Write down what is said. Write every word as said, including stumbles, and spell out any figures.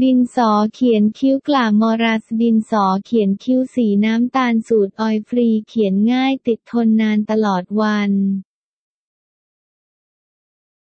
ดินสอเขียนคิ้วกล่ามอรัสดินสอเขียนคิ้วสีน้ำตาลสูตรออยล์ฟรีเขียนง่ายติดทนนานตลอดวัน